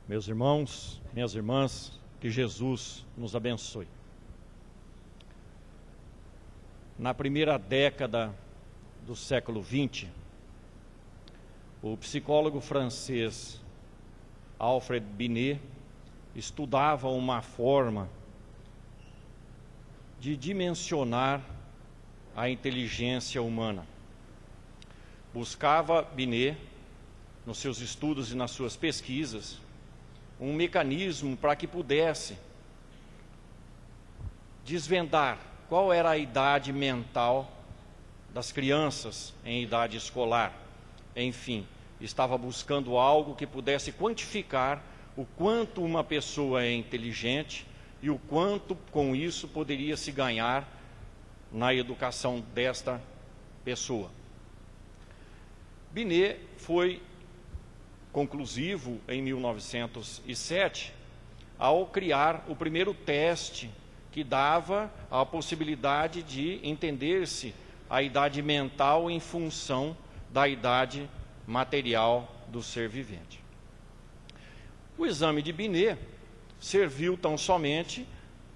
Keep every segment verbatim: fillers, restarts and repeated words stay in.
Meus irmãos, minhas irmãs, que Jesus nos abençoe. Na primeira década do século vinte, o psicólogo francês Alfred Binet estudava uma forma de dimensionar a inteligência humana. Buscava Binet, nos seus estudos e nas suas pesquisas, um mecanismo para que pudesse desvendar qual era a idade mental das crianças em idade escolar. Enfim, estava buscando algo que pudesse quantificar o quanto uma pessoa é inteligente e o quanto com isso poderia se ganhar na educação desta pessoa. Binet foi conclusivo em mil novecentos e sete ao criar o primeiro teste que dava a possibilidade de entender-se a idade mental em função da idade material do ser vivente. O exame de Binet serviu tão somente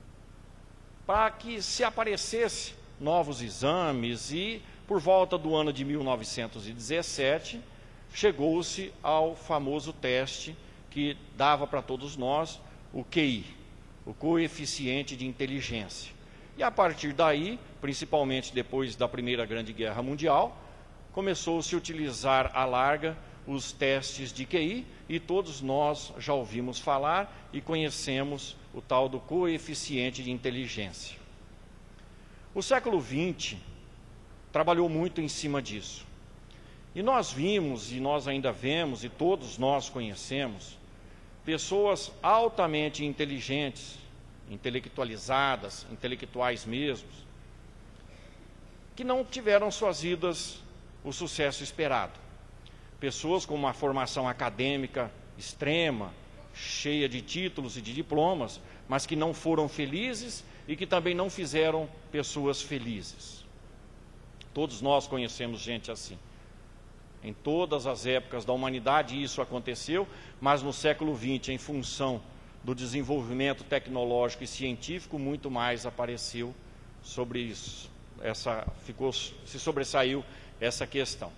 para que se aparecesse novos exames e, por volta do ano de mil novecentos e dezessete, chegou-se ao famoso teste que dava para todos nós o Q I, o coeficiente de inteligência. E a partir daí, principalmente depois da Primeira Grande Guerra Mundial, começou-se a utilizar à larga os testes de Q I e todos nós já ouvimos falar e conhecemos o tal do coeficiente de inteligência. O século vinte trabalhou muito em cima disso. E nós vimos, e nós ainda vemos, e todos nós conhecemos, pessoas altamente inteligentes, intelectualizadas, intelectuais mesmos, que não tiveram suas vidas o sucesso esperado. Pessoas com uma formação acadêmica extrema, cheia de títulos e de diplomas, mas que não foram felizes e que também não fizeram pessoas felizes. Todos nós conhecemos gente assim. Em todas as épocas da humanidade isso aconteceu, mas no século vinte, em função do desenvolvimento tecnológico e científico, muito mais apareceu sobre isso. Essa, ficou, se sobressaiu essa questão.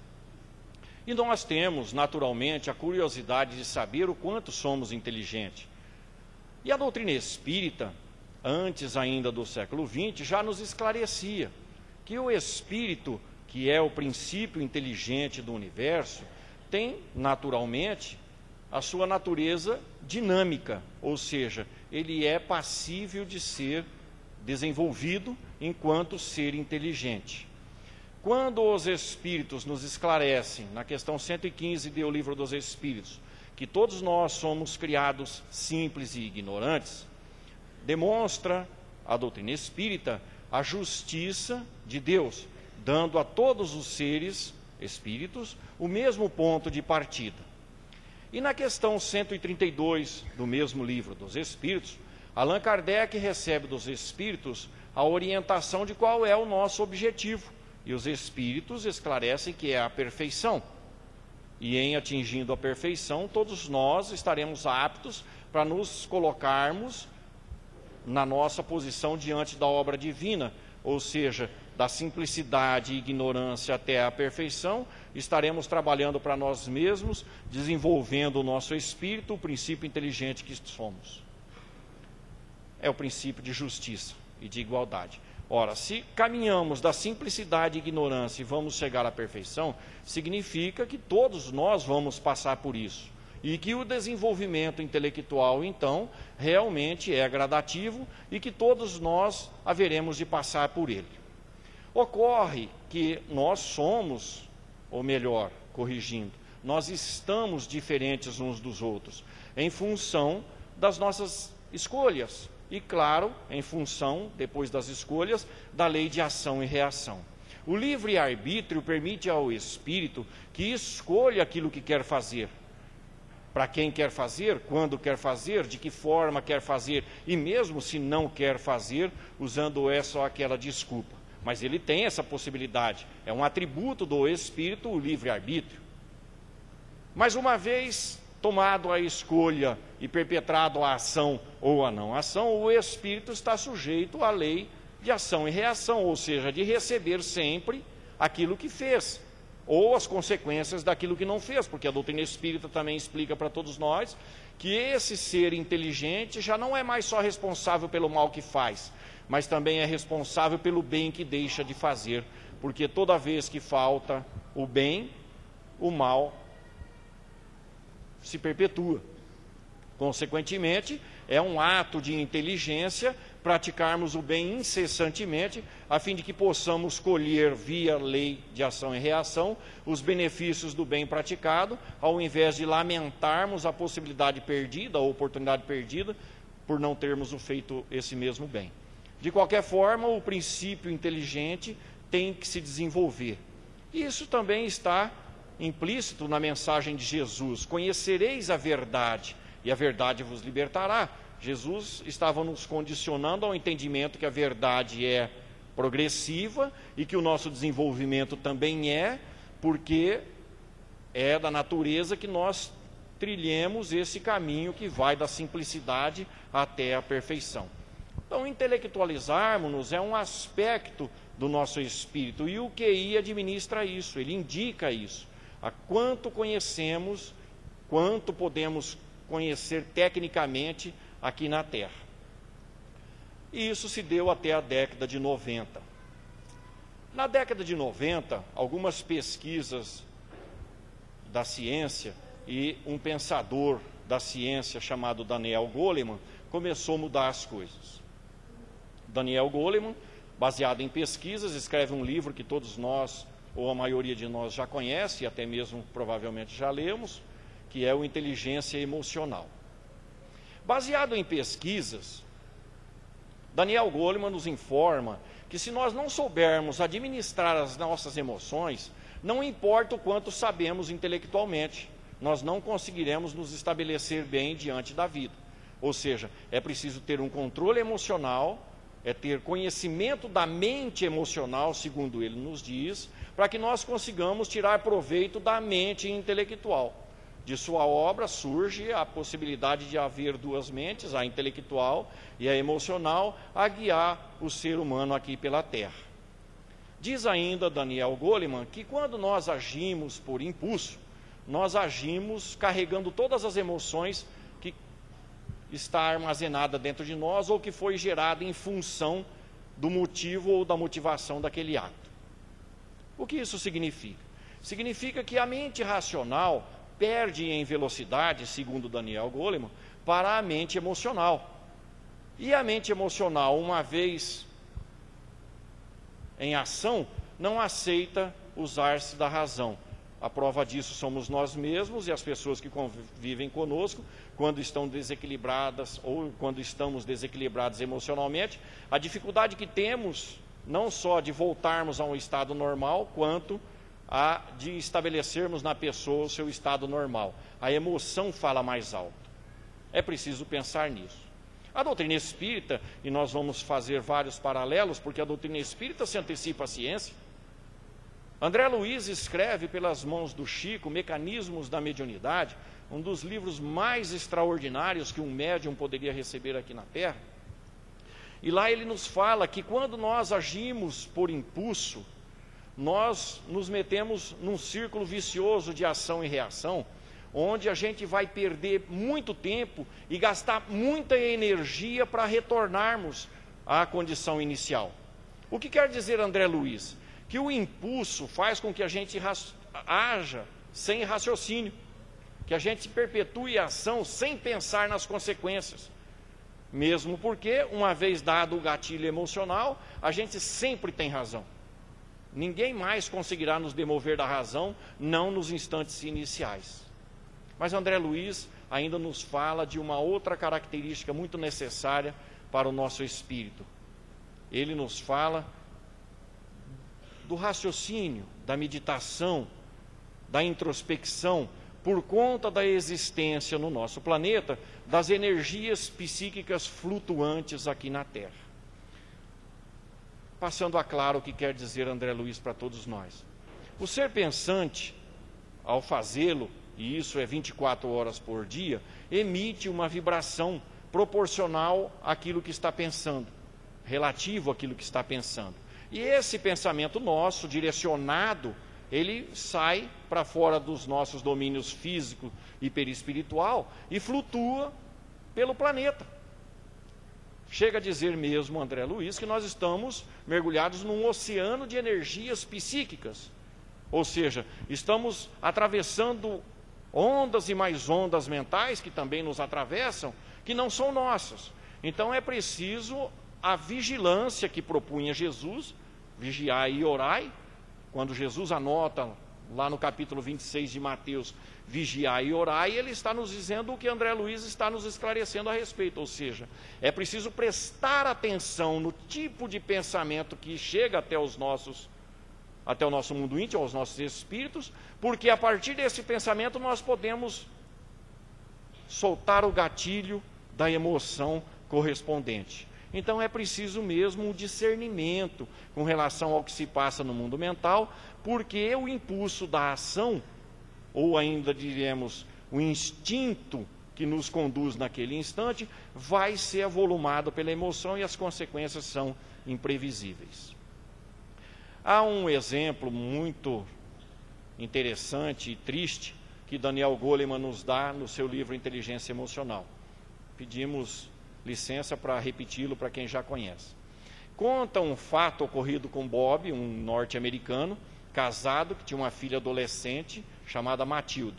E nós temos, naturalmente, a curiosidade de saber o quanto somos inteligentes. E a doutrina espírita, antes ainda do século vinte, já nos esclarecia que o espírito, que é o princípio inteligente do universo, tem, naturalmente, a sua natureza dinâmica, ou seja, ele é passível de ser desenvolvido enquanto ser inteligente. Quando os Espíritos nos esclarecem, na questão cento e quinze do Livro dos Espíritos, que todos nós somos criados simples e ignorantes, demonstra a doutrina espírita a justiça de Deus, dando a todos os seres espíritos o mesmo ponto de partida. E na questão cento e trinta e dois do mesmo Livro dos Espíritos, Allan Kardec recebe dos Espíritos a orientação de qual é o nosso objetivo. E os Espíritos esclarecem que é a perfeição. E em atingindo a perfeição, todos nós estaremos aptos para nos colocarmos na nossa posição diante da obra divina, ou seja, da simplicidade e ignorância até a perfeição, estaremos trabalhando para nós mesmos, desenvolvendo o nosso espírito, o princípio inteligente que somos. É o princípio de justiça e de igualdade. Ora, se caminhamos da simplicidade e ignorância e vamos chegar à perfeição, significa que todos nós vamos passar por isso. E que o desenvolvimento intelectual, então, realmente é gradativo e que todos nós haveremos de passar por ele. Ocorre que nós somos, ou melhor, corrigindo, nós estamos diferentes uns dos outros, em função das nossas escolhas. E, claro, em função, depois das escolhas, da lei de ação e reação. O livre-arbítrio permite ao espírito que escolha aquilo que quer fazer. Para quem quer fazer, quando quer fazer, de que forma quer fazer, e mesmo se não quer fazer, usando essa ou aquela desculpa. Mas ele tem essa possibilidade, é um atributo do espírito, o livre-arbítrio. Mas uma vez tomado a escolha e perpetrado a ação ou a não ação, o espírito está sujeito à lei de ação e reação, ou seja, de receber sempre aquilo que fez, ou as consequências daquilo que não fez, porque a doutrina espírita também explica para todos nós que esse ser inteligente já não é mais só responsável pelo mal que faz, mas também é responsável pelo bem que deixa de fazer, porque toda vez que falta o bem, o mal se perpetua. Consequentemente, é um ato de inteligência praticarmos o bem incessantemente, a fim de que possamos colher, via lei de ação e reação, os benefícios do bem praticado, ao invés de lamentarmos a possibilidade perdida, a oportunidade perdida, por não termos feito esse mesmo bem. De qualquer forma, o princípio inteligente tem que se desenvolver. E isso também está implícito na mensagem de Jesus: conhecereis a verdade, e a verdade vos libertará. Jesus estava nos condicionando ao entendimento que a verdade é progressiva e que o nosso desenvolvimento também é, porque é da natureza que nós trilhemos esse caminho que vai da simplicidade até a perfeição. Então, intelectualizarmos-nos é um aspecto do nosso espírito, e o Q I administra isso, ele indica isso. A quanto conhecemos, quanto podemos conhecer tecnicamente aqui na Terra. E isso se deu até a década de noventa. Na década de noventa, algumas pesquisas da ciência e um pensador da ciência chamado Daniel Goleman começou a mudar as coisas. Daniel Goleman, baseado em pesquisas, escreve um livro que todos nós, ou a maioria de nós, já conhece, e até mesmo provavelmente já lemos, que é o Inteligência Emocional. Baseado em pesquisas, Daniel Goleman nos informa que se nós não soubermos administrar as nossas emoções, não importa o quanto sabemos intelectualmente, nós não conseguiremos nos estabelecer bem diante da vida. Ou seja, é preciso ter um controle emocional, é ter conhecimento da mente emocional, segundo ele nos diz, para que nós consigamos tirar proveito da mente intelectual. De sua obra surge a possibilidade de haver duas mentes, a intelectual e a emocional, a guiar o ser humano aqui pela Terra. Diz ainda Daniel Goleman que quando nós agimos por impulso, nós agimos carregando todas as emoções que está armazenada dentro de nós ou que foi gerada em função do motivo ou da motivação daquele ato. O que isso significa? Significa que a mente racional perde em velocidade, segundo Daniel Goleman, para a mente emocional. E a mente emocional, uma vez em ação, não aceita usar-se da razão. A prova disso somos nós mesmos e as pessoas que convivem conosco, quando estão desequilibradas ou quando estamos desequilibrados emocionalmente, a dificuldade que temos, não só de voltarmos a um estado normal, quanto a de estabelecermos na pessoa o seu estado normal. A emoção fala mais alto. É preciso pensar nisso. A doutrina espírita, e nós vamos fazer vários paralelos, porque a doutrina espírita se antecipa à ciência. André Luiz escreve pelas mãos do Chico Mecanismos da Mediunidade, um dos livros mais extraordinários que um médium poderia receber aqui na Terra. E lá ele nos fala que quando nós agimos por impulso, nós nos metemos num círculo vicioso de ação e reação, onde a gente vai perder muito tempo e gastar muita energia para retornarmos à condição inicial. O que quer dizer André Luiz? Que o impulso faz com que a gente haja sem raciocínio, que a gente perpetue a ação sem pensar nas consequências. Mesmo porque, uma vez dado o gatilho emocional, a gente sempre tem razão. Ninguém mais conseguirá nos demover da razão, não nos instantes iniciais. Mas André Luiz ainda nos fala de uma outra característica muito necessária para o nosso espírito. Ele nos fala do raciocínio, da meditação, da introspecção, por conta da existência no nosso planeta das energias psíquicas flutuantes aqui na Terra. Passando a claro o que quer dizer André Luiz para todos nós. O ser pensante, ao fazê-lo, e isso é vinte e quatro horas por dia, emite uma vibração proporcional àquilo que está pensando, relativo àquilo que está pensando. E esse pensamento nosso, direcionado, ele sai para fora dos nossos domínios físico e perispiritual e flutua pelo planeta. Chega a dizer mesmo André Luiz que nós estamos mergulhados num oceano de energias psíquicas. Ou seja, estamos atravessando ondas e mais ondas mentais que também nos atravessam, que não são nossas. Então é preciso a vigilância que propunha Jesus, vigiai e orai. Quando Jesus anota lá no capítulo vinte e seis de Mateus, vigiai e orai, ele está nos dizendo o que André Luiz está nos esclarecendo a respeito. Ou seja, é preciso prestar atenção no tipo de pensamento que chega até os nossos, até o nosso mundo íntimo, aos nossos espíritos, porque a partir desse pensamento nós podemos soltar o gatilho da emoção correspondente. Então é preciso mesmo um discernimento com relação ao que se passa no mundo mental, porque o impulso da ação, ou ainda diremos, o instinto que nos conduz naquele instante, vai ser avolumado pela emoção e as consequências são imprevisíveis. Há um exemplo muito interessante e triste que Daniel Goleman nos dá no seu livro Inteligência Emocional. Pedimos licença para repeti-lo para quem já conhece. Conta um fato ocorrido com Bob, um norte-americano, casado, que tinha uma filha adolescente chamada Matilde.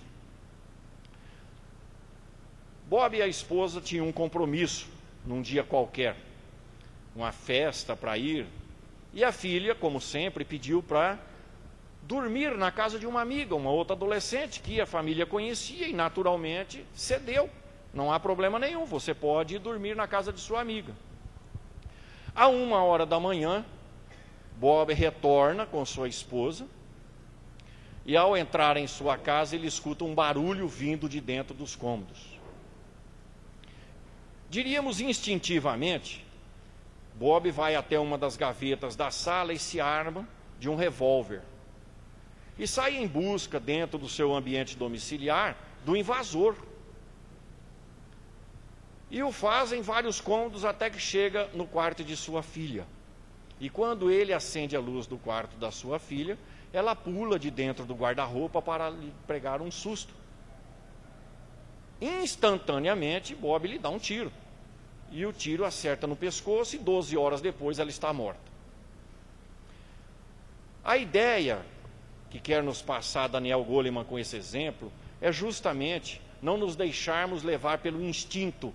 Bob e a esposa tinham um compromisso num dia qualquer, uma festa para ir, e a filha, como sempre, pediu para dormir na casa de uma amiga, uma outra adolescente que a família conhecia e naturalmente cedeu. Não há problema nenhum, você pode ir dormir na casa de sua amiga. À uma hora da manhã, Bob retorna com sua esposa e ao entrar em sua casa ele escuta um barulho vindo de dentro dos cômodos. Diríamos instintivamente, Bob vai até uma das gavetas da sala e se arma de um revólver e sai em busca dentro do seu ambiente domiciliar do invasor. E o faz em vários cômodos até que chega no quarto de sua filha. E quando ele acende a luz do quarto da sua filha, ela pula de dentro do guarda-roupa para lhe pregar um susto. Instantaneamente, Bob lhe dá um tiro. E o tiro acerta no pescoço e doze horas depois ela está morta. A ideia que quer nos passar Daniel Goleman com esse exemplo é justamente não nos deixarmos levar pelo instinto.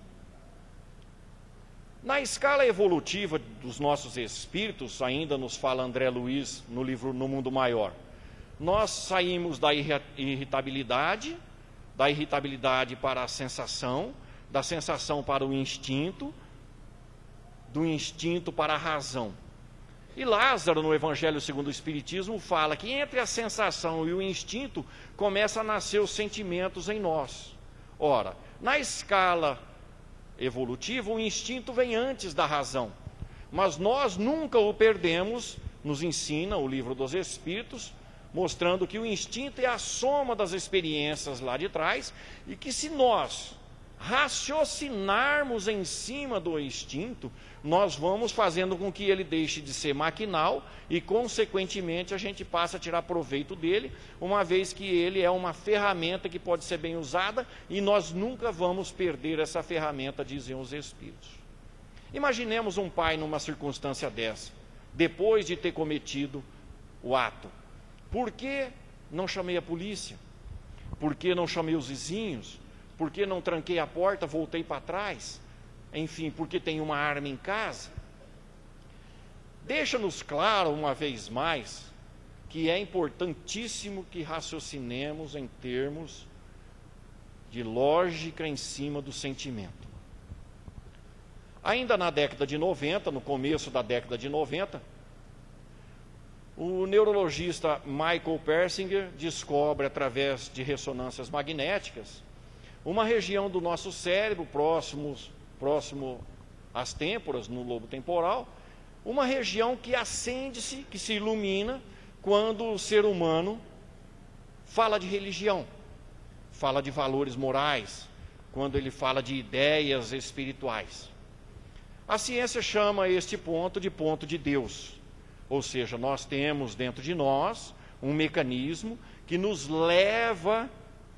Na escala evolutiva dos nossos espíritos, ainda nos fala André Luiz no livro No Mundo Maior, nós saímos da irritabilidade, da irritabilidade para a sensação, da sensação para o instinto, do instinto para a razão. E Lázaro, no Evangelho segundo o Espiritismo, fala que entre a sensação e o instinto começam a nascer os sentimentos em nós. Ora, na escala evolutivo, o instinto vem antes da razão, mas nós nunca o perdemos, nos ensina o Livro dos Espíritos, mostrando que o instinto é a soma das experiências lá de trás, e que se nós raciocinarmos em cima do instinto, nós vamos fazendo com que ele deixe de ser maquinal e, consequentemente, a gente passa a tirar proveito dele, uma vez que ele é uma ferramenta que pode ser bem usada e nós nunca vamos perder essa ferramenta, dizem os Espíritos. Imaginemos um pai numa circunstância dessa, depois de ter cometido o ato. Por que não chamei a polícia? Por que não chamei os vizinhos? Por que não tranquei a porta, voltei para trás? Enfim, porque tem uma arma em casa? Deixa-nos claro, uma vez mais, que é importantíssimo que raciocinemos em termos de lógica em cima do sentimento. Ainda na década de noventa, no começo da década de noventa, o neurologista Michael Persinger descobre, através de ressonâncias magnéticas, uma região do nosso cérebro, próximo, próximo às têmporas, no lobo temporal, uma região que acende-se, que se ilumina, quando o ser humano fala de religião, fala de valores morais, quando ele fala de ideias espirituais. A ciência chama este ponto de ponto de Deus, ou seja, nós temos dentro de nós um mecanismo que nos leva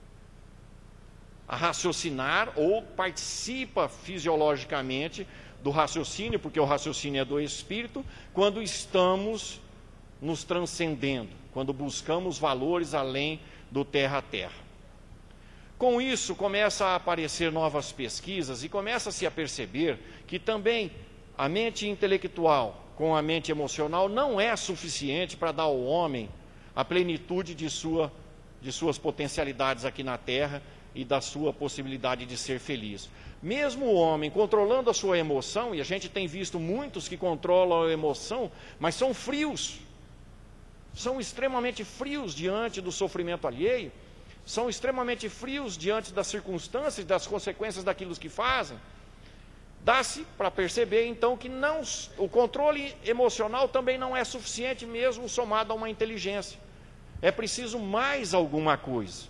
a raciocinar ou participa fisiologicamente do raciocínio, porque o raciocínio é do espírito, quando estamos nos transcendendo, quando buscamos valores além do terra a terra. Com isso, começa a aparecer novas pesquisas e começa-se a perceber que também a mente intelectual com a mente emocional não é suficiente para dar ao homem a plenitude de, sua, de suas potencialidades aqui na terra e da sua possibilidade de ser feliz. Mesmo o homem controlando a sua emoção, e a gente tem visto muitos que controlam a emoção, mas são frios, são extremamente frios diante do sofrimento alheio, são extremamente frios diante das circunstâncias, das consequências daquilo que fazem. Dá-se para perceber, então, que não, o controle emocional também não é suficiente mesmo somado a uma inteligência. É preciso mais alguma coisa.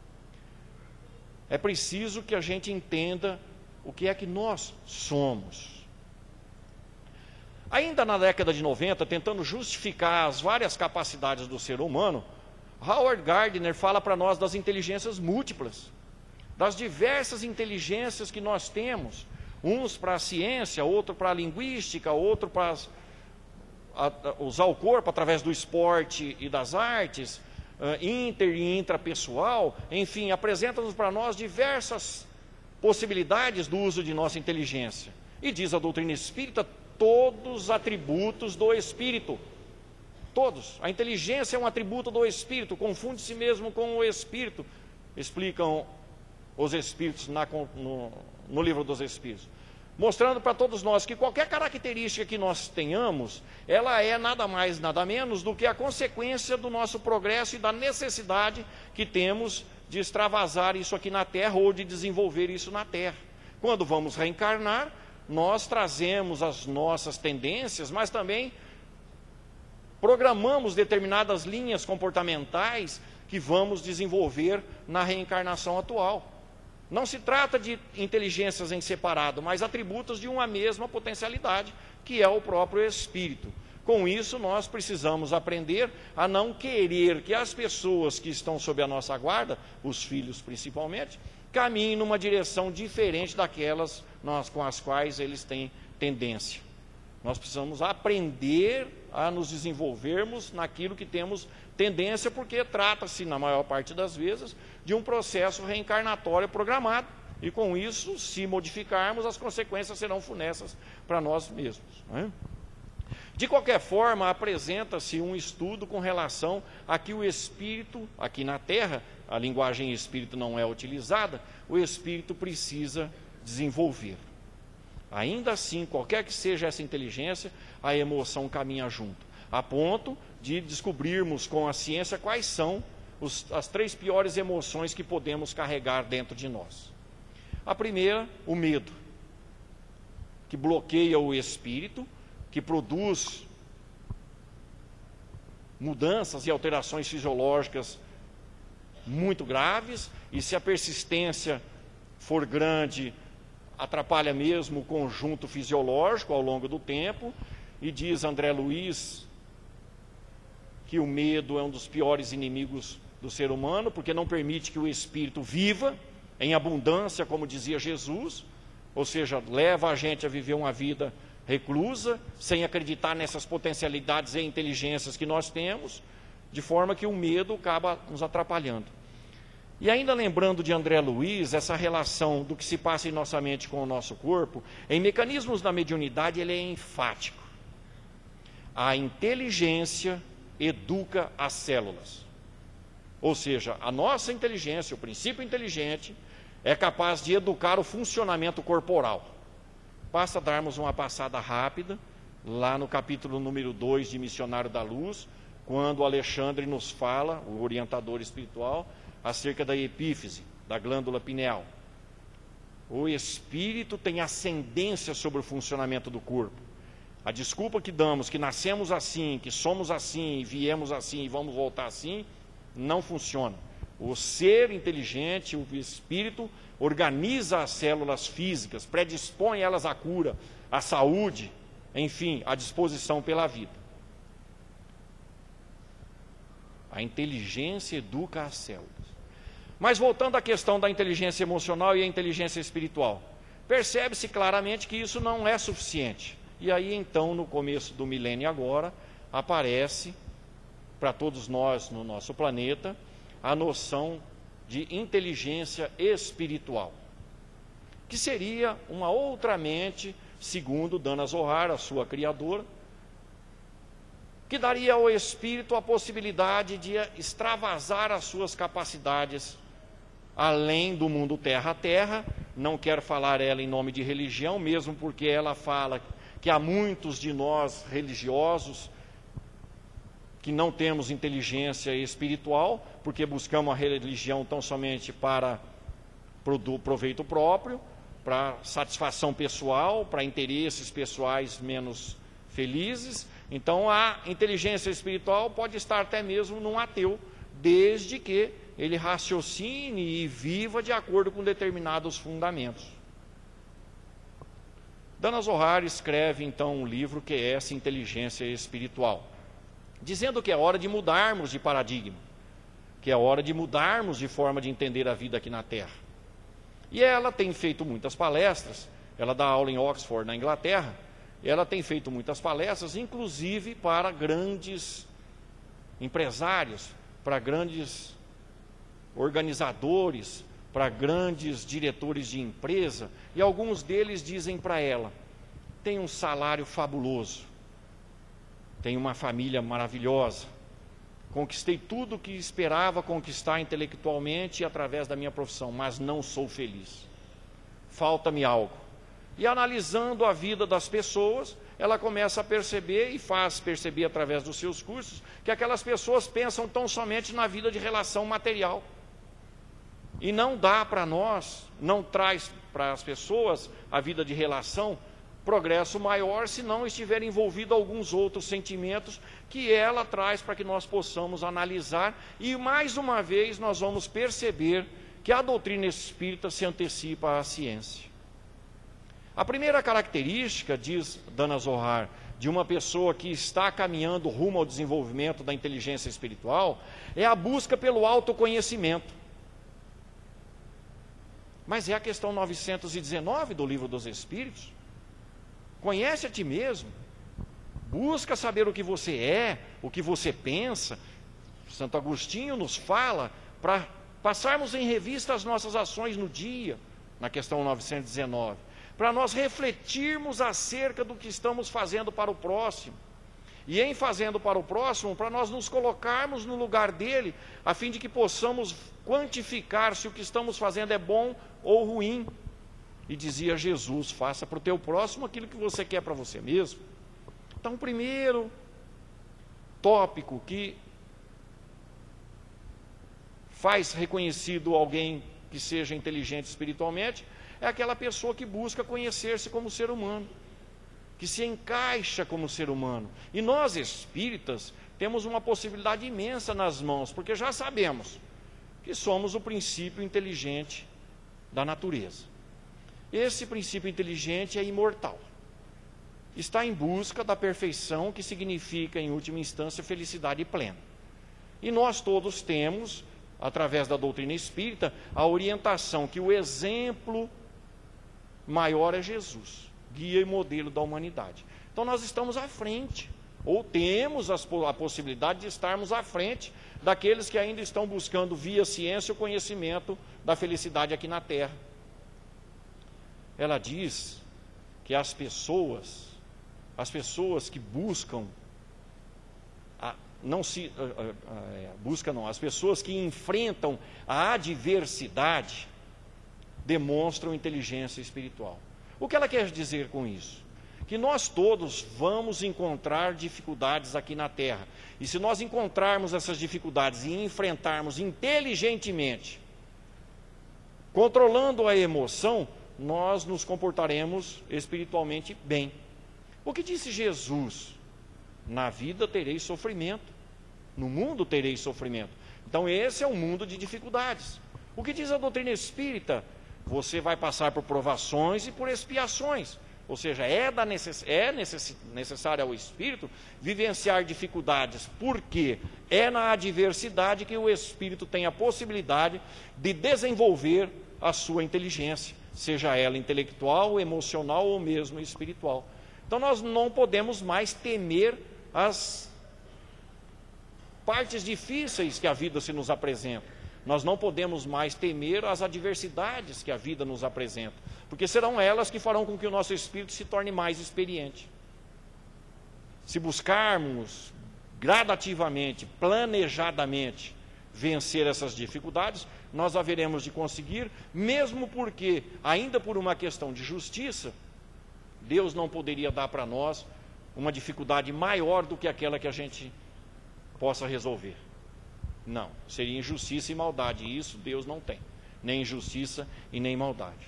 É preciso que a gente entenda o que é que nós somos. Ainda na década de noventa, tentando justificar as várias capacidades do ser humano, Howard Gardner fala para nós das inteligências múltiplas, das diversas inteligências que nós temos, uns para a ciência, outro para a linguística, outro para as, a, a, usar o corpo através do esporte e das artes, uh, inter e intrapessoal, enfim, apresenta-nos para nós diversas possibilidades do uso de nossa inteligência. E diz a doutrina espírita, todos os atributos do espírito. Todos. A inteligência é um atributo do espírito, confunde-se mesmo com o espírito, explicam os espíritos na, no, no livro dos espíritos. Mostrando para todos nós que qualquer característica que nós tenhamos, ela é nada mais, nada menos do que a consequência do nosso progresso e da necessidade que temos de extravasar isso aqui na Terra ou de desenvolver isso na Terra. Quando vamos reencarnar, nós trazemos as nossas tendências, mas também programamos determinadas linhas comportamentais que vamos desenvolver na reencarnação atual. Não se trata de inteligências em separado, mas atributos de uma mesma potencialidade, que é o próprio espírito. Com isso, nós precisamos aprender a não querer que as pessoas que estão sob a nossa guarda, os filhos principalmente, caminhem numa direção diferente daquelas nós, com as quais eles têm tendência. Nós precisamos aprender a nos desenvolvermos naquilo que temos tendência, porque trata-se, na maior parte das vezes, de um processo reencarnatório programado. E com isso, se modificarmos, as consequências serão funestas para nós mesmos. Não é? De qualquer forma, apresenta-se um estudo com relação a que o espírito, aqui na Terra, a linguagem espírito não é utilizada, o espírito precisa desenvolver. Ainda assim, qualquer que seja essa inteligência, a emoção caminha junto, a ponto de descobrirmos com a ciência quais são os, as três piores emoções que podemos carregar dentro de nós. A primeira, o medo, que bloqueia o espírito, que produz mudanças e alterações fisiológicas muito graves, e se a persistência for grande, atrapalha mesmo o conjunto fisiológico ao longo do tempo. E diz André Luiz que o medo é um dos piores inimigos do ser humano, porque não permite que o espírito viva em abundância, como dizia Jesus, ou seja, leva a gente a viver uma vida reclusa, sem acreditar nessas potencialidades e inteligências que nós temos, de forma que o medo acaba nos atrapalhando. E ainda lembrando de André Luiz, essa relação do que se passa em nossa mente com o nosso corpo, em mecanismos da mediunidade ele é enfático. A inteligência educa as células. Ou seja, a nossa inteligência, o princípio inteligente, é capaz de educar o funcionamento corporal. Basta darmos uma passada rápida, lá no capítulo número dois de Missionário da Luz, quando o Alexandre nos fala, o orientador espiritual, acerca da epífise, da glândula pineal. O espírito tem ascendência sobre o funcionamento do corpo. A desculpa que damos, que nascemos assim, que somos assim, viemos assim e vamos voltar assim, não funciona. O ser inteligente, o espírito, organiza as células físicas, predispõe elas à cura, à saúde, enfim, à disposição pela vida. A inteligência educa as células. Mas voltando à questão da inteligência emocional e a inteligência espiritual, percebe-se claramente que isso não é suficiente. E aí então, no começo do milênio agora, aparece para todos nós no nosso planeta a noção de inteligência espiritual, que seria uma outra mente, segundo Dana Zohar, a sua criadora, que daria ao espírito a possibilidade de extravasar as suas capacidades além do mundo terra a terra. Não quero falar ela em nome de religião, mesmo porque ela fala que há muitos de nós religiosos que não temos inteligência espiritual, porque buscamos a religião tão somente para proveito próprio, para satisfação pessoal, para interesses pessoais menos felizes. Então a inteligência espiritual pode estar até mesmo num ateu, desde que ele raciocine e viva de acordo com determinados fundamentos. Dana Zohar escreve então um livro que é essa inteligência espiritual, dizendo que é hora de mudarmos de paradigma, que é hora de mudarmos de forma de entender a vida aqui na Terra. E ela tem feito muitas palestras, ela dá aula em Oxford, na Inglaterra, e ela tem feito muitas palestras, inclusive para grandes empresários, para grandes organizadores, para grandes diretores de empresa, e alguns deles dizem para ela: tem um salário fabuloso, tenho uma família maravilhosa, conquistei tudo o que esperava conquistar intelectualmente e através da minha profissão, mas não sou feliz, falta-me algo. E analisando a vida das pessoas, ela começa a perceber, e faz perceber através dos seus cursos, que aquelas pessoas pensam tão somente na vida de relação material. E não dá para nós, não traz para as pessoas a vida de relação progresso maior se não estiver envolvido alguns outros sentimentos que ela traz para que nós possamos analisar. E mais uma vez nós vamos perceber que a doutrina espírita se antecipa à ciência. A primeira característica, diz Dana Zohar, de uma pessoa que está caminhando rumo ao desenvolvimento da inteligência espiritual é a busca pelo autoconhecimento. Mas é a questão novecentos e dezenove do Livro dos Espíritos. Conhece a ti mesmo, busca saber o que você é, o que você pensa. Santo Agostinho nos fala para passarmos em revista as nossas ações no dia, na questão novecentos e dezenove, para nós refletirmos acerca do que estamos fazendo para o próximo. E em fazendo para o próximo, para nós nos colocarmos no lugar dele, a fim de que possamos quantificar se o que estamos fazendo é bom ou ruim. E dizia Jesus: faça para o teu próximo aquilo que você quer para você mesmo. Então, o primeiro tópico que faz reconhecido alguém que seja inteligente espiritualmente é aquela pessoa que busca conhecer-se como ser humano, que se encaixa como ser humano. E nós espíritas temos uma possibilidade imensa nas mãos, porque já sabemos que somos o princípio inteligente da natureza. Esse princípio inteligente é imortal, está em busca da perfeição, que significa, em última instância, felicidade plena. E nós todos temos, através da doutrina espírita, a orientação que o exemplo maior é Jesus, guia e modelo da humanidade. Então nós estamos à frente, ou temos a possibilidade de estarmos à frente daqueles que ainda estão buscando via ciência o conhecimento da felicidade aqui na Terra. Ela diz que as pessoas, as pessoas que buscam, a, não se, a, a, a, busca não, as pessoas que enfrentam a adversidade demonstram inteligência espiritual. O que ela quer dizer com isso? Que nós todos vamos encontrar dificuldades aqui na Terra. E se nós encontrarmos essas dificuldades e enfrentarmos inteligentemente, controlando a emoção, nós nos comportaremos espiritualmente bem. O que disse Jesus? Na vida tereis sofrimento, no mundo tereis sofrimento. Então esse é um mundo de dificuldades. O que diz a doutrina espírita? Você vai passar por provações e por expiações. Ou seja, é, da necess... é necess... necessário ao espírito vivenciar dificuldades, porque é na adversidade que o espírito tem a possibilidade de desenvolver a sua inteligência, seja ela intelectual, emocional ou mesmo espiritual. Então nós não podemos mais temer as partes difíceis que a vida se nos apresenta. Nós não podemos mais temer as adversidades que a vida nos apresenta, porque serão elas que farão com que o nosso espírito se torne mais experiente. Se buscarmos gradativamente, planejadamente, vencer essas dificuldades, nós haveremos de conseguir, mesmo porque, ainda por uma questão de justiça, Deus não poderia dar para nós uma dificuldade maior do que aquela que a gente possa resolver. Não, seria injustiça e maldade, e isso Deus não tem, nem injustiça e nem maldade.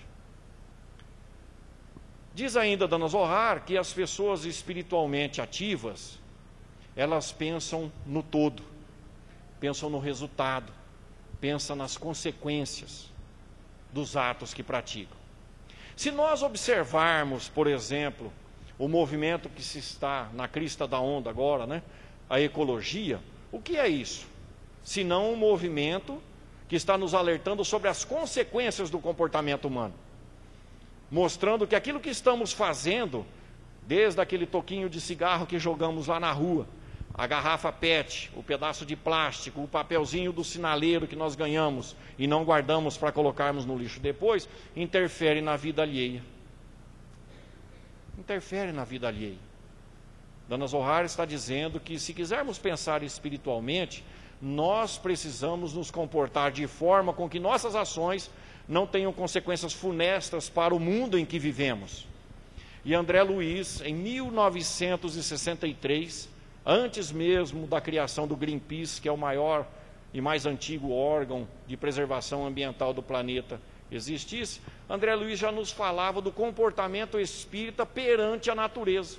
Diz ainda Dana Zohar que as pessoas espiritualmente ativas, elas pensam no todo, pensam no resultado, pensam nas consequências dos atos que praticam. Se nós observarmos, por exemplo, o movimento que se está na crista da onda agora, né, a ecologia, o que é isso? Senão um movimento que está nos alertando sobre as consequências do comportamento humano, mostrando que aquilo que estamos fazendo, desde aquele toquinho de cigarro que jogamos lá na rua, a garrafa pet, o pedaço de plástico, o papelzinho do sinaleiro que nós ganhamos e não guardamos para colocarmos no lixo depois, interfere na vida alheia. Interfere na vida alheia. Dana Zohar está dizendo que, se quisermos pensar espiritualmente, nós precisamos nos comportar de forma com que nossas ações não tenham consequências funestas para o mundo em que vivemos. E André Luiz, em mil novecentos e sessenta e três, antes mesmo da criação do Greenpeace, que é o maior e mais antigo órgão de preservação ambiental do planeta, existisse, André Luiz já nos falava do comportamento espírita perante a natureza.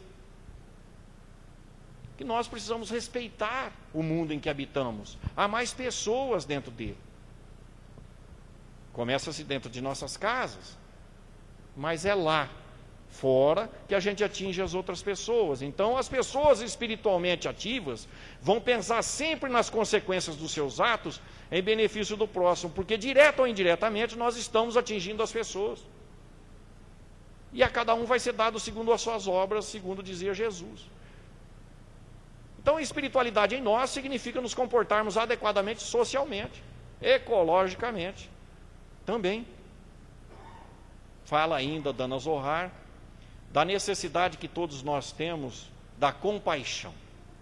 Que nós precisamos respeitar o mundo em que habitamos. Há mais pessoas dentro dele. Começa-se dentro de nossas casas, mas é lá, fora, que a gente atinge as outras pessoas. Então, as pessoas espiritualmente ativas vão pensar sempre nas consequências dos seus atos em benefício do próximo, porque direto ou indiretamente nós estamos atingindo as pessoas. E a cada um vai ser dado segundo as suas obras, segundo dizia Jesus. Então, a espiritualidade em nós significa nos comportarmos adequadamente socialmente, ecologicamente também. Fala ainda Dana Zohar da necessidade que todos nós temos da compaixão.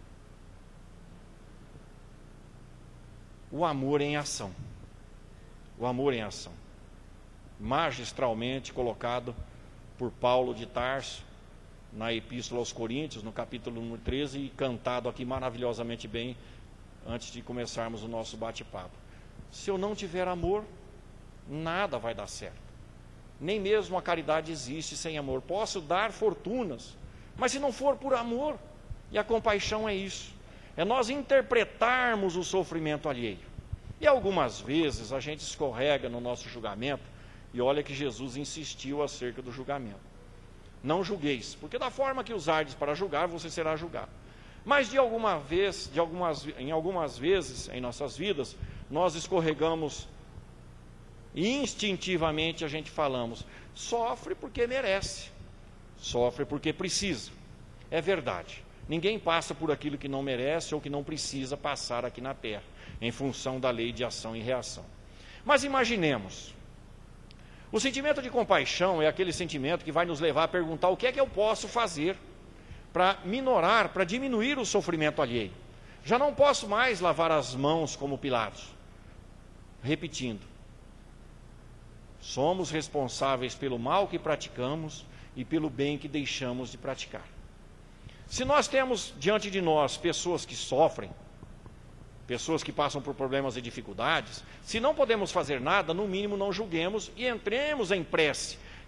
O amor em ação. O amor em ação. Magistralmente colocado por Paulo de Tarso na Epístola aos Coríntios, no capítulo número treze, e cantado aqui maravilhosamente bem antes de começarmos o nosso bate-papo. Se eu não tiver amor, nada vai dar certo. Nem mesmo a caridade existe sem amor. Posso dar fortunas, mas se não for por amor, e a compaixão é isso, é nós interpretarmos o sofrimento alheio. E algumas vezes a gente escorrega no nosso julgamento, e olha que Jesus insistiu acerca do julgamento. Não julgueis, porque da forma que usardes para julgar, você será julgado. Mas de alguma vez, de algumas, em algumas vezes em nossas vidas, nós escorregamos e instintivamente a gente falamos, sofre porque merece, sofre porque precisa. É verdade, ninguém passa por aquilo que não merece ou que não precisa passar aqui na terra, em função da lei de ação e reação. Mas imaginemos, o sentimento de compaixão é aquele sentimento que vai nos levar a perguntar o que é que eu posso fazer para minorar, para diminuir o sofrimento alheio. Já não posso mais lavar as mãos como Pilatos. Repetindo, somos responsáveis pelo mal que praticamos e pelo bem que deixamos de praticar. Se nós temos diante de nós pessoas que sofrem, pessoas que passam por problemas e dificuldades, se não podemos fazer nada, no mínimo não julguemos e entremos em prece,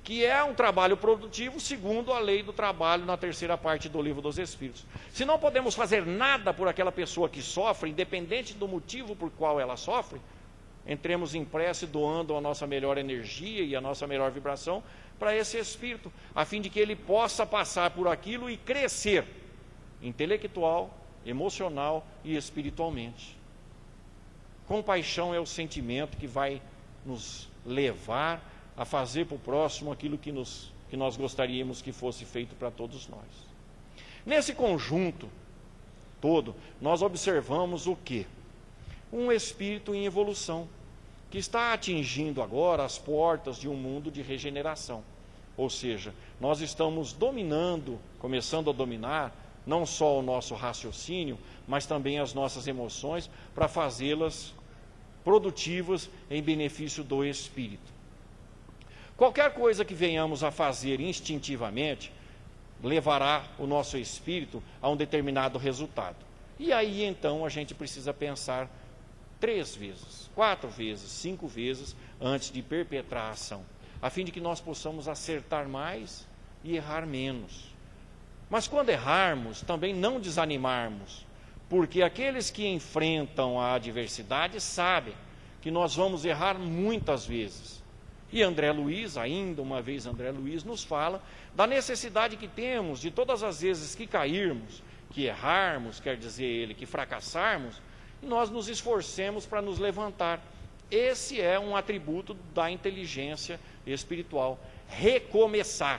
que é um trabalho produtivo segundo a lei do trabalho na terceira parte do Livro dos Espíritos. Se não podemos fazer nada por aquela pessoa que sofre, independente do motivo por qual ela sofre, entremos em prece doando a nossa melhor energia e a nossa melhor vibração para esse espírito, a fim de que ele possa passar por aquilo e crescer intelectual, emocional e espiritualmente. Compaixão é o sentimento que vai nos levar a fazer para o próximo aquilo que, nos, que nós gostaríamos que fosse feito para todos nós. Nesse conjunto todo, nós observamos o quê? Um espírito em evolução, que está atingindo agora as portas de um mundo de regeneração. Ou seja, nós estamos dominando, começando a dominar, não só o nosso raciocínio, mas também as nossas emoções, para fazê-las produtivas em benefício do espírito. Qualquer coisa que venhamos a fazer instintivamente, levará o nosso espírito a um determinado resultado. E aí então a gente precisa pensar três vezes, quatro vezes, cinco vezes antes de perpetrar a ação, a fim de que nós possamos acertar mais e errar menos. Mas quando errarmos, também não desanimarmos, porque aqueles que enfrentam a adversidade sabem que nós vamos errar muitas vezes. E André Luiz, ainda uma vez André Luiz, nos fala da necessidade que temos de todas as vezes que cairmos, que errarmos, quer dizer ele, que fracassarmos, nós nos esforcemos para nos levantar. Esse é um atributo da inteligência espiritual, recomeçar.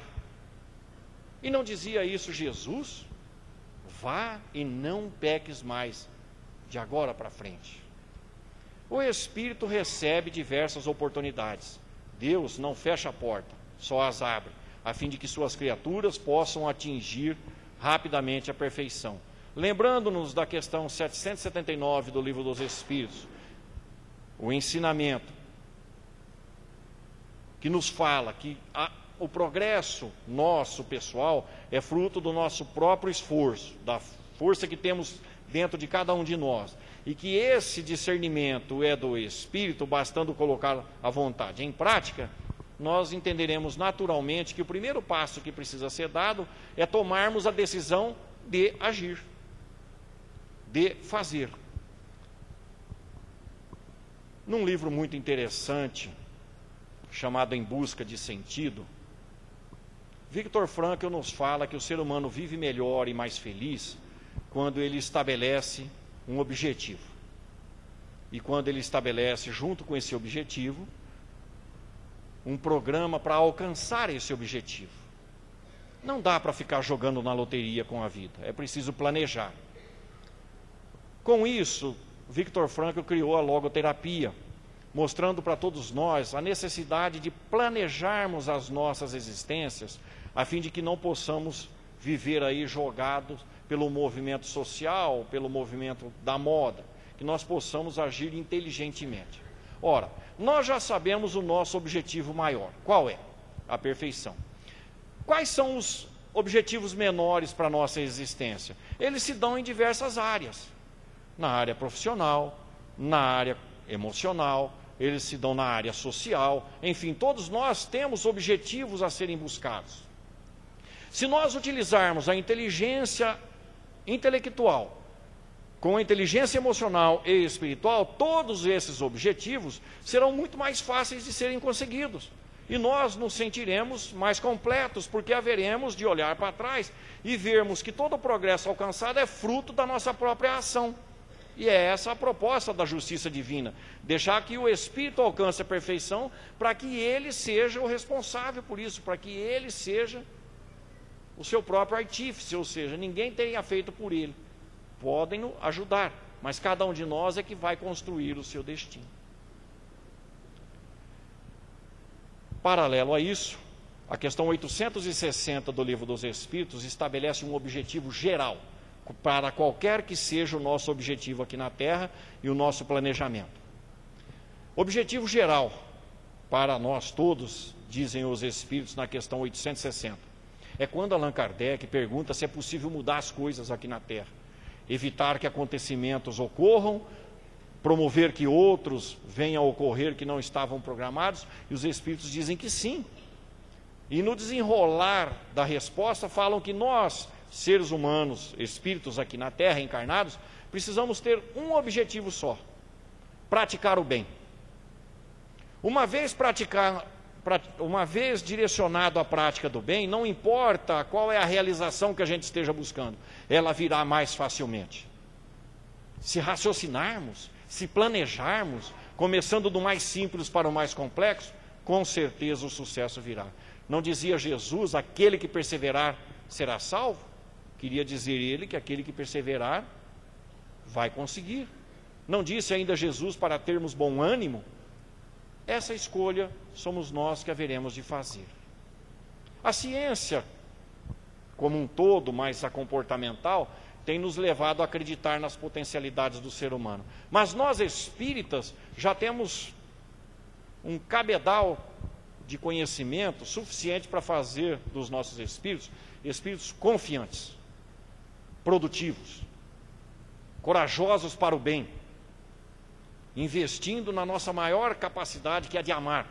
E não dizia isso Jesus? Vá e não peques mais, de agora para frente. O Espírito recebe diversas oportunidades. Deus não fecha a porta, só as abre, a fim de que suas criaturas possam atingir rapidamente a perfeição. Lembrando-nos da questão setecentos e setenta e nove do Livro dos Espíritos, o ensinamento que nos fala que a, o progresso nosso pessoal é fruto do nosso próprio esforço, da força que temos dentro de cada um de nós, e que esse discernimento é do Espírito, bastando colocar a vontade em prática, nós entenderemos naturalmente que o primeiro passo que precisa ser dado é tomarmos a decisão de agir, de fazer. Num livro muito interessante, chamado Em Busca de Sentido, Viktor Frankl nos fala que o ser humano vive melhor e mais feliz quando ele estabelece um objetivo. E quando ele estabelece, junto com esse objetivo, um programa para alcançar esse objetivo. Não dá para ficar jogando na loteria com a vida, é preciso planejar. Com isso, Viktor Frankl criou a logoterapia, mostrando para todos nós a necessidade de planejarmos as nossas existências, a fim de que não possamos viver aí jogados pelo movimento social, pelo movimento da moda, que nós possamos agir inteligentemente. Ora, nós já sabemos o nosso objetivo maior. Qual é? A perfeição. Quais são os objetivos menores para a nossa existência? Eles se dão em diversas áreas. Na área profissional, na área emocional, eles se dão na área social, enfim, todos nós temos objetivos a serem buscados. Se nós utilizarmos a inteligência intelectual com a inteligência emocional e espiritual, todos esses objetivos serão muito mais fáceis de serem conseguidos. E nós nos sentiremos mais completos, porque haveremos de olhar para trás e vermos que todo o progresso alcançado é fruto da nossa própria ação. E é essa a proposta da justiça divina, deixar que o Espírito alcance a perfeição, para que ele seja o responsável por isso, para que ele seja o seu próprio artífice, ou seja, ninguém tenha feito por ele. Podem ajudar, mas cada um de nós é que vai construir o seu destino. Paralelo a isso, a questão oitocentos e sessenta do Livro dos Espíritos estabelece um objetivo geral, para qualquer que seja o nosso objetivo aqui na Terra e o nosso planejamento. Objetivo geral para nós todos, dizem os Espíritos na questão oitocentos e sessenta, é quando Allan Kardec pergunta se é possível mudar as coisas aqui na Terra, evitar que acontecimentos ocorram, promover que outros venham a ocorrer que não estavam programados, e os Espíritos dizem que sim. E no desenrolar da resposta falam que nós, seres humanos, espíritos aqui na Terra, encarnados, precisamos ter um objetivo só: praticar o bem. Uma vez praticar, uma vez direcionado à prática do bem, não importa qual é a realização que a gente esteja buscando, ela virá mais facilmente. Se raciocinarmos, se planejarmos, começando do mais simples para o mais complexo, com certeza o sucesso virá. Não dizia Jesus: aquele que perseverar será salvo? Queria dizer ele que aquele que perseverar vai conseguir. Não disse ainda Jesus para termos bom ânimo? Essa escolha somos nós que haveremos de fazer. A ciência, como um todo, mais a comportamental, tem nos levado a acreditar nas potencialidades do ser humano. Mas nós espíritas já temos um cabedal de conhecimento suficiente para fazer dos nossos espíritos, espíritos confiantes, produtivos, corajosos para o bem, investindo na nossa maior capacidade, que é de amar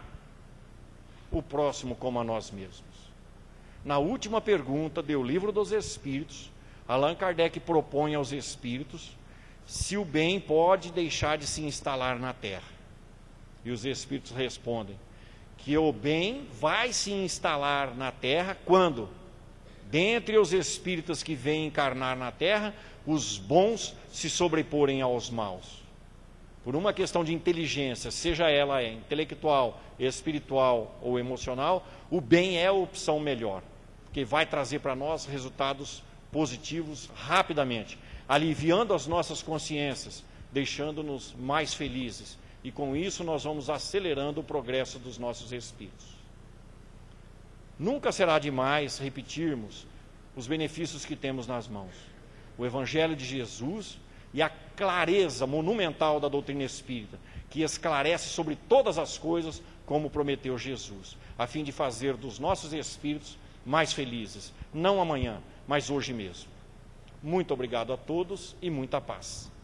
o próximo como a nós mesmos. Na última pergunta do Livro dos Espíritos, Allan Kardec propõe aos espíritos se o bem pode deixar de se instalar na Terra. E os espíritos respondem que o bem vai se instalar na Terra quando, dentre os espíritos que vêm encarnar na Terra, os bons se sobreporem aos maus. Por uma questão de inteligência, seja ela intelectual, espiritual ou emocional, o bem é a opção melhor, porque vai trazer para nós resultados positivos rapidamente, aliviando as nossas consciências, deixando-nos mais felizes, e com isso nós vamos acelerando o progresso dos nossos espíritos. Nunca será demais repetirmos os benefícios que temos nas mãos: o Evangelho de Jesus e a clareza monumental da doutrina espírita, que esclarece sobre todas as coisas, como prometeu Jesus, a fim de fazer dos nossos espíritos mais felizes, não amanhã, mas hoje mesmo. Muito obrigado a todos e muita paz.